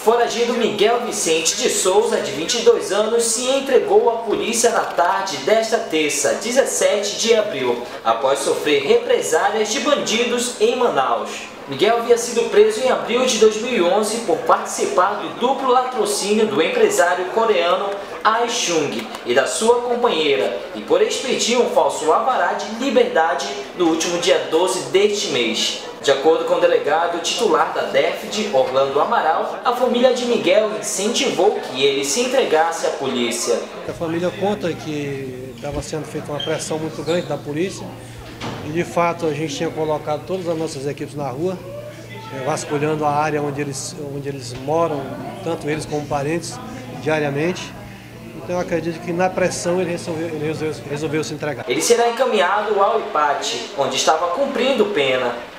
foragido Miguel Vicente de Souza, de 22 anos, se entregou à polícia na tarde desta terça, 17 de abril, após sofrer represálias de bandidos em Manaus. Miguel havia sido preso em abril de 2011 por participar do duplo latrocínio do empresário coreano Ahn Chung e da sua companheira e por expedir um falso alvará de liberdade no último dia 12 deste mês. De acordo com o delegado titular da DEFD, Orlando Amaral, a família de Miguel incentivou que ele se entregasse à polícia. A família conta que estava sendo feita uma pressão muito grande da polícia e, de fato, a gente tinha colocado todas as nossas equipes na rua, vasculhando a área onde eles moram, tanto eles como parentes, diariamente. Então eu acredito que na pressão ele resolveu se entregar. Ele será encaminhado ao IPAT, onde estava cumprindo pena.